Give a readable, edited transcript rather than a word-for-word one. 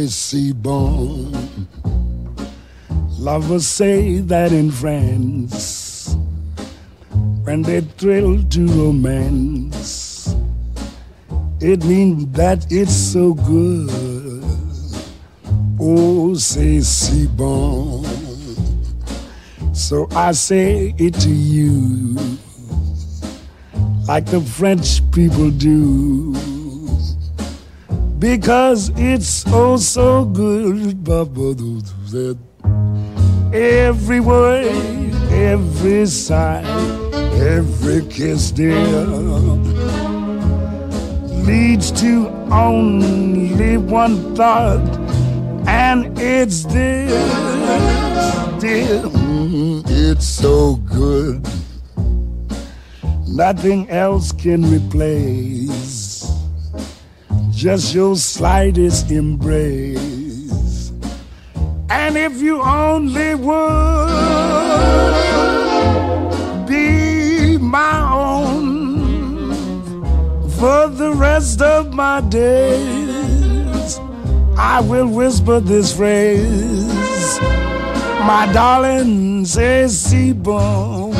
say c'est bon. Lovers say that in France when they thrill to romance, it means that it's so good. Oh, c'est si bon. So I say it to you like the French people do, because it's oh so good. Every word, every sigh, every kiss, dear, leads to only one thought, and it's this, dear. It's so good, nothing else can replace just your slightest embrace. And if you only would be my own for the rest of my days, I will whisper this phrase: my darling, c'est si bon.